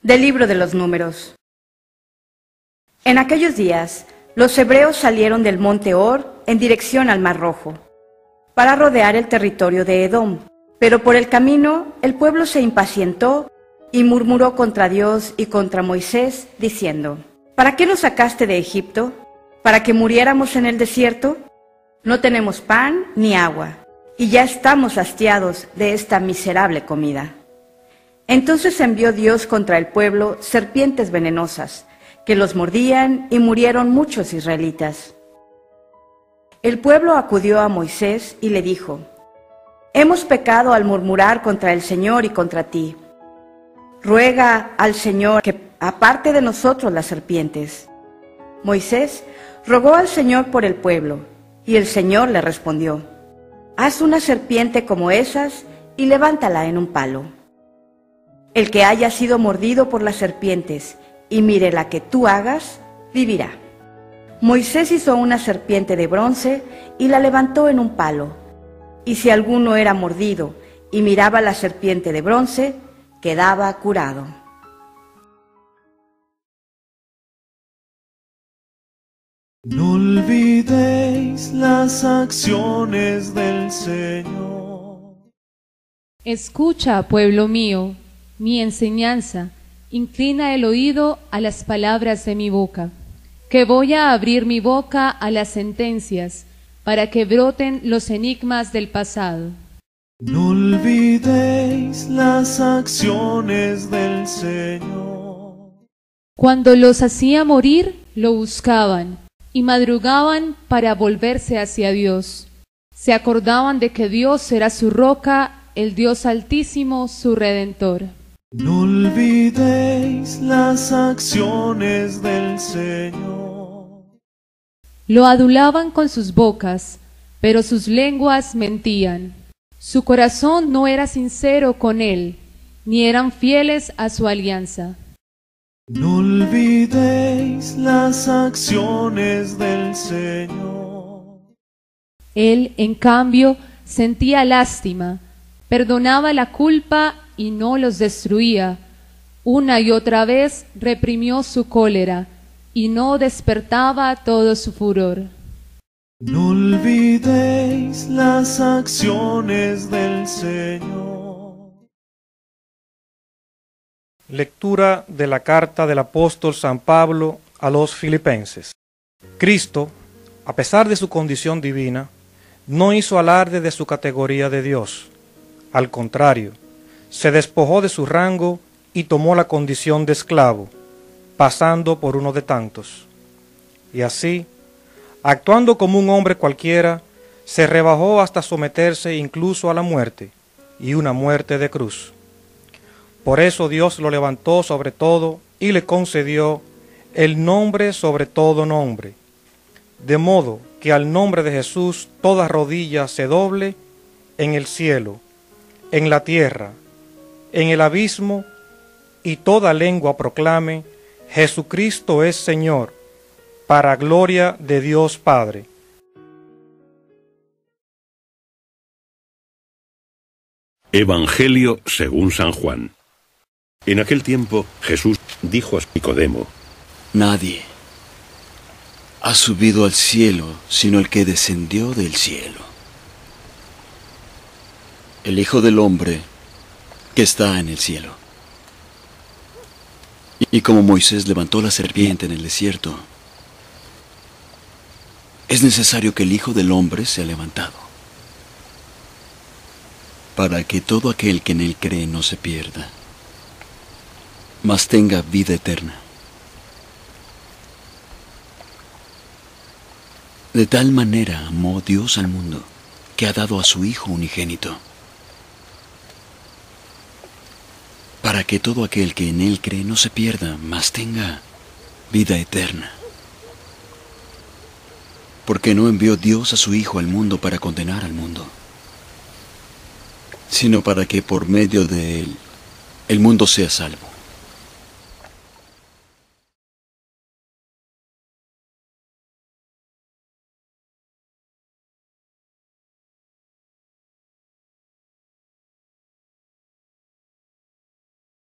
Del libro de los Números. En aquellos días, los hebreos salieron del monte Hor en dirección al Mar Rojo, para rodear el territorio de Edom. Pero por el camino, el pueblo se impacientó y murmuró contra Dios y contra Moisés, diciendo: ¿Para qué nos sacaste de Egipto? ¿Para que muriéramos en el desierto? No tenemos pan ni agua, y ya estamos hastiados de esta miserable comida. Entonces envió Dios contra el pueblo serpientes venenosas, que los mordían, y murieron muchos israelitas. El pueblo acudió a Moisés y le dijo: Hemos pecado al murmurar contra el Señor y contra ti. Ruega al Señor que aparte de nosotros las serpientes. Moisés rogó al Señor por el pueblo, y el Señor le respondió: Haz una serpiente como esas y levántala en un palo. El que haya sido mordido por las serpientes y mire la que tú hagas, vivirá. Moisés hizo una serpiente de bronce y la levantó en un palo. Y si alguno era mordido y miraba la serpiente de bronce, quedaba curado. No olvidéis las acciones del Señor. Escucha, pueblo mío, mi enseñanza, inclina el oído a las palabras de mi boca, que voy a abrir mi boca a las sentencias, para que broten los enigmas del pasado. No olvidéis las acciones del Señor. Cuando los hacía morir, lo buscaban, y madrugaban para volverse hacia Dios. Se acordaban de que Dios era su roca, el Dios Altísimo, su Redentor. No olvidéis las acciones del Señor. Lo adulaban con sus bocas, pero sus lenguas mentían. Su corazón no era sincero con él, ni eran fieles a su alianza. No olvidéis las acciones del Señor. Él, en cambio, sentía lástima, perdonaba la culpa y no los destruía. Una y otra vez reprimió su cólera y no despertaba todo su furor. No olvidéis las acciones del Señor. Lectura de la carta del apóstol San Pablo a los Filipenses. Cristo, a pesar de su condición divina, no hizo alarde de su categoría de Dios. Al contrario, se despojó de su rango y tomó la condición de esclavo, pasando por uno de tantos. Y así, actuando como un hombre cualquiera, se rebajó hasta someterse incluso a la muerte, y una muerte de cruz. Por eso Dios lo levantó sobre todo y le concedió el nombre sobre todo nombre, de modo que al nombre de Jesús toda rodilla se doble en el cielo, en la tierra, en el abismo, y toda lengua proclame: Jesucristo es Señor, para gloria de Dios Padre. Evangelio según San Juan. En aquel tiempo Jesús dijo a Nicodemo: Nadie ha subido al cielo sino el que descendió del cielo, el Hijo del Hombre que está en el cielo. Y como Moisés levantó la serpiente en el desierto, es necesario que el Hijo del Hombre sea levantado, para que todo aquel que en él cree no se pierda, mas tenga vida eterna. De tal manera amó Dios al mundo, que ha dado a su Hijo unigénito, para que todo aquel que en él cree no se pierda, mas tenga vida eterna. Porque no envió Dios a su Hijo al mundo para condenar al mundo, sino para que por medio de él el mundo sea salvo.